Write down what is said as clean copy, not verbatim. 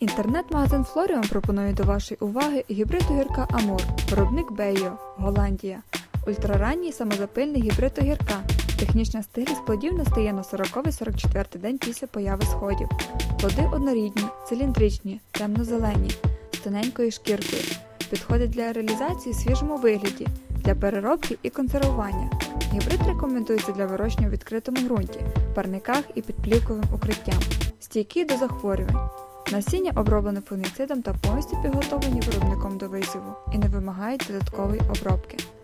Інтернет-магазин Флоріон пропонує до вашої уваги гібрид огірка Амур, виробник Бейо, Голландія. Ультраранній самозапильний гібрид огірка. Технічна стиглість плодів настає на 40-44 день після появи сходів. Плоди однорідні, циліндричні, темно-зелені, з тоненькою шкіркою. Підходить для реалізації в свіжому вигляді, для переробки і консервування. Гібрид рекомендується для вирощення у відкритому ґрунті, парниках і під плівковим укриттям. Стійкий до захворювань. Насіння оброблене фунгіцидом та повністю підготовлені виробником до висіву і не вимагають додаткової обробки.